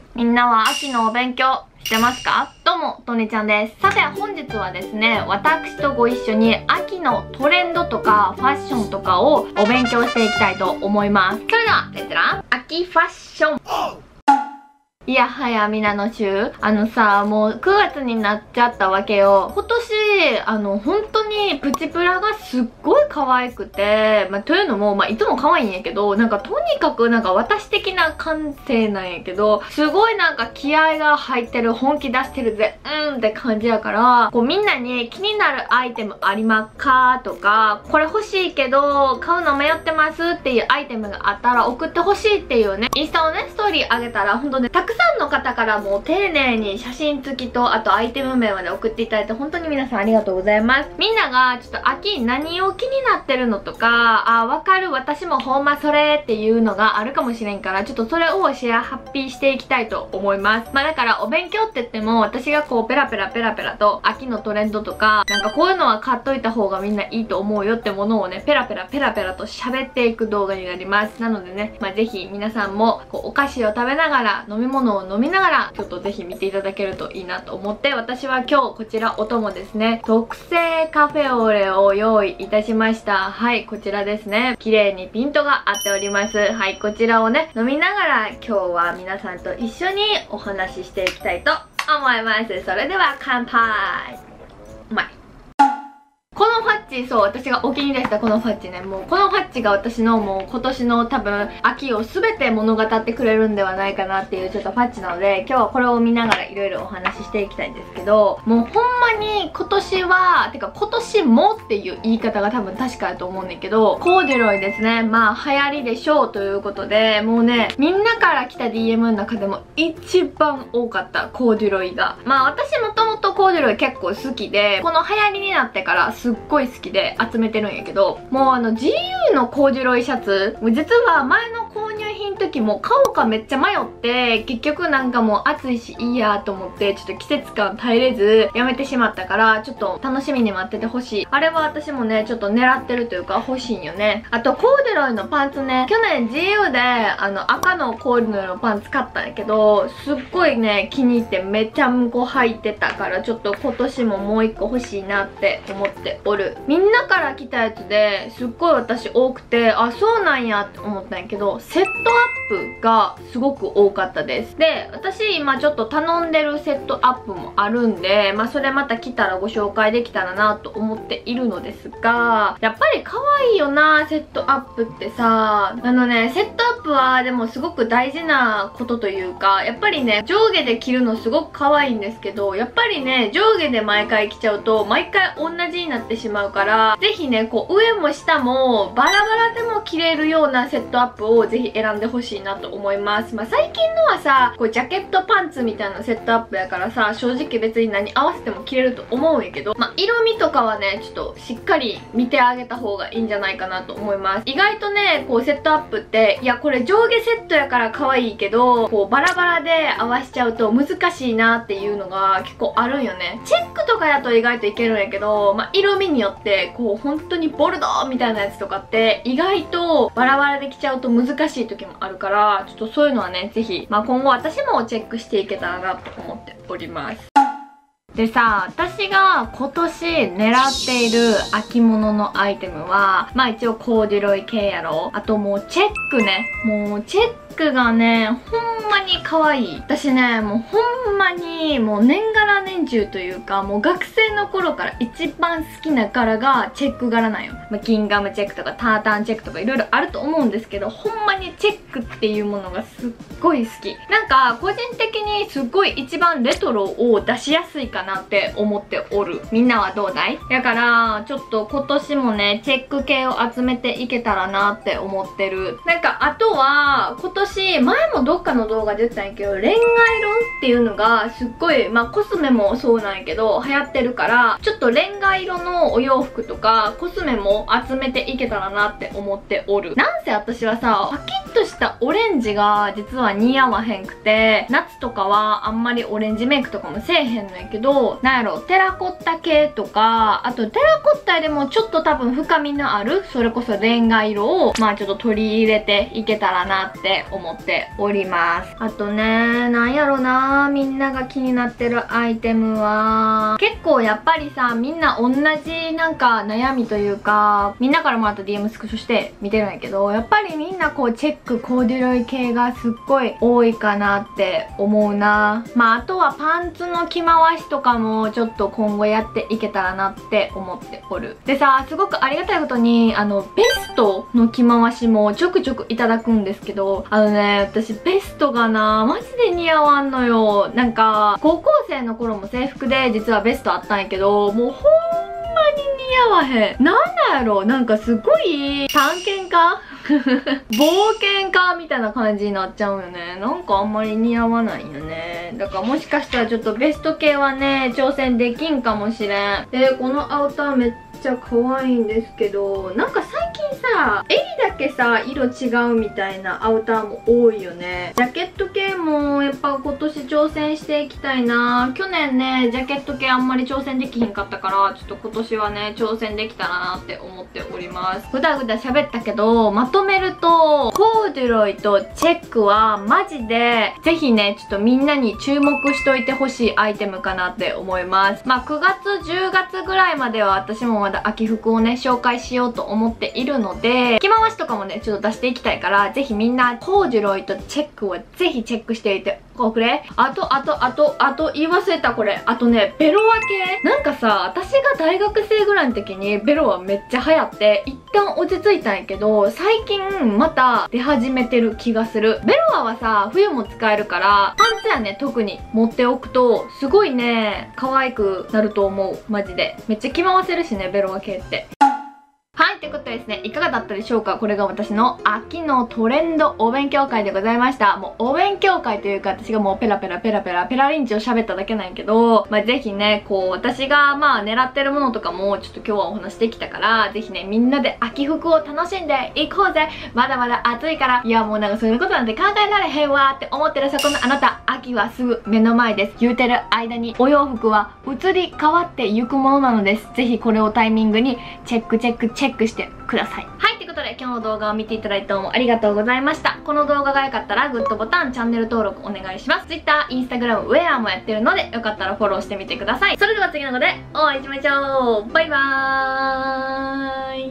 みんなは秋のお勉強してますか？どうも、とねちゃんです。さて、本日はですね、私とご一緒に秋のトレンドとかファッションとかをお勉強していきたいと思います。それでは、レッツラー秋ファッション。いやはやみなの週、もう9月になっちゃったわけよ。今年、本当にプチプラがすっごい可愛くて、というのも、いつも可愛いんやけど、とにかく私的な感性なんやけど、すごい気合が入ってる、本気出してるぜ、って感じやから、こうみんなに気になるアイテムありますかとか、これ欲しいけど、買うの迷ってますっていうアイテムがあったら送ってほしいっていうね、インスタをね、ストーリーあげたら、ほんとね、たくさんの方からもう丁寧に写真付きと、あとアイテム名まで送っていただいて、本当に皆さんありがとうございます。みんながちょっと秋何を気になってるのとか、わかる、私もほんまそれっていうのがあるかもしれんから、ちょっとそれをシェアハッピーしていきたいと思います。だからお勉強って言っても、私がこうペラペラと秋のトレンドとか、こういうのは買っといた方がみんないいと思うよってものをね、ペラペラと喋っていく動画になります。なのでね、ぜひ皆さんもこうお菓子を食べながら、飲み物を飲みながら、ちょっとぜひ見ていただけるといいなと思って、私は今日こちらお供ですね、特製カフェオレを用意いたしました。はい、こちらですね。綺麗にピントが合っております。はい、こちらをね、飲みながら今日は皆さんと一緒にお話ししていきたいと思います。それでは乾杯。うまい。このファッチ、そう、私がお気に入りしたこのファッチね、もうこのファッチが私のもう今年の多分秋を全て物語ってくれるんではないかなっていうちょっとファッチなので、今日はこれを見ながらいろいろお話ししていきたいんですけど、もうほんまに今年は、てか今年もっていう言い方が多分確かだと思うんだけど、コーデュロイですね。流行りでしょうということで、もうね、みんなから来た DM の中でも一番多かったコーデュロイが。私もともとコーデュロイ結構好きで、この流行りになってからすっごい好きで集めてるんやけど、もうGU のコーデュロイシャツ、実は前の購入品の時も買おうかめっちゃ迷って、結局もう暑いしいいやと思って、ちょっと季節感耐えれずやめてしまったから、ちょっと楽しみに待っててほしい。あれは私もね、ちょっと狙ってるというか欲しいんよね。あとコーデュロイのパンツね、去年 GU で赤のコーデュロイのパンツ買ったんやけど、すっごいね、気に入ってめっちゃ向こう履いてたから、ちょっと今年ももう一個欲しいなって思っておる。みんなから来たやつですっごい私多くて、あ、そうなんやって思ったんやけど、セットアップがすごく多かったです。で、私今ちょっと頼んでるセットアップもあるんで、それまた来たらご紹介できたらなと思っているのですが、やっぱり可愛いよな、セットアップってさ。セットアップはでもすごく大事なことというか、やっぱりね、上下で着るのすごく可愛いんですけど、やっぱりね、上下で毎回着ちゃうと、毎回同じになってしまうから、ぜひね、こう上も下もバラバラでも着れるようなセットアップをぜひ選んでほしいなと思います。最近のはさ、こうジャケットパンツみたいなセットアップやからさ、正直別に何合わせても着れると思うんやけど、色味とかはね、ちょっとしっかり見てあげた方がいいんじゃないかなと思います。意外とね、こうセットアップって、いやこれ上下セットやから可愛いけど、こうバラバラで合わしちゃうと難しいなっていうのが結構あるんよね。チェックとかやと意外といけるんやけど、色味によってこう本当にボルドーみたいなやつとかって意外とバラバラで着ちゃうと難しい時もあるから、ちょっとそういうのはね、ぜひ今後私もチェックしていけたらなと思っております。でさ、私が今年狙っている秋物のアイテムは、一応コーデュロイ系やろ。あともうチェックね。もうチェックがね、ほんまに可愛い。私ね、もうほんまにもう年がら年中というか、もう学生の頃から一番好きな柄がチェック柄なんよ。ギンガムチェックとかタータンチェックとかいろいろあると思うんですけど、ほんまにチェックっていうものがすっごい好き。個人的にすっごい一番レトロを出しやすいかなって思っておる。みんなはどうだい？だからちょっと今年もね、チェック系を集めていけたらなって思ってる。あとは今年前もどっかの動画で言ったんやけど、レンガ色っていうのがすっごい、コスメもそうなんやけど流行ってるから、ちょっとレンガ色のお洋服とかコスメも集めていけたらなって思っておる。なんせ私はさ、パキッとしたオレンジが実は似合わへんくて、夏とかはあんまりオレンジメイクとかもせえへんのやけど、テラコッタ系とか、あとテラコッタでもちょっと多分深みのある、それこそレンガ色をちょっと取り入れていけたらなって思っておりまます。あとね、なんやろな、みんなが気になってるアイテムは、結構やっぱりさ、みんな同じなんか悩みというか、みんなからもらった DM スクショして見てるんやけど、やっぱりみんなこうチェック、コーデュロイ系がすっごい多いかなって思うな。まああとはパンツの着回しとかもちょっと今後やっていけたらなって思っておる。でさ、すごくありがたいことにベストの着回しもちょくちょくいただくんですけど、私ベストがな、マジで似合わんのよ。なんか高校生の頃も制服で実はベストあったんやけど、もうほんまに似合わへん。なんなんやろ、なんかすごい探検家冒険家みたいな感じになっちゃうよね。なんかあんまり似合わないよね。だからもしかしたらちょっとベスト系はね、挑戦できんかもしれん。で、このアウターめっちゃ可愛いんですけど、なんか最近さ、襟だけさ、色違うみたいなアウターも多いよね。ジャケット系もやっぱ今年挑戦していきたいな。去年ね、ジャケット系あんまり挑戦できひんかったから、ちょっと今年はね、挑戦できたらなって思っております。ぐだぐだ喋ったけど、まとめると、コーデュロイとチェックはマジで、ぜひね、ちょっとみんなに注目しといてほしいアイテムかなって思います。まあ9月、10月ぐらいまでは私もまだ秋服をね、紹介しようと思っているので、着回しとかもね、ちょっと出していきたいから、ぜひみんなコーデュロイとチェックをぜひチェックしていておくれ。あと言い忘れたこれ。あとね、ベロ分け。なんかさ、私が大学生ぐらいの時にベロはめっちゃ流行って、一旦落ち着いたんやけど、最近また出始めてる気がする。ベロアはさ、冬も使えるから、パンツやね、特に持っておくと、すごいね、可愛くなると思う。マジで。めっちゃ着回せるしね、ベロア系って。はい、ということでですね、いかがだったでしょうか。これが私の秋のトレンドお勉強会でございました。もうお勉強会というか、私がもうペラペラリンチを喋っただけなんやけど、まあ、ぜひね、こう、私がまあ狙ってるものとかもちょっと今日はお話できたから、ぜひね、みんなで秋服を楽しんでいこうぜ。まだまだ暑いから、いやもうなんかそういうことなんて考えられへんわって思ってるそこのあなた、秋はすぐ目の前です。言うてる間にお洋服は移り変わっていくものなのです。ぜひこれをタイミングにチェックしてください。はい、ということで今日の動画を見ていただいてどうもありがとうございました。この動画が良かったらグッドボタン、チャンネル登録お願いします。Twitter、Instagram、ウェアもやってるのでよかったらフォローしてみてください。それでは次の動画でお会いしましょう。バイバーイ。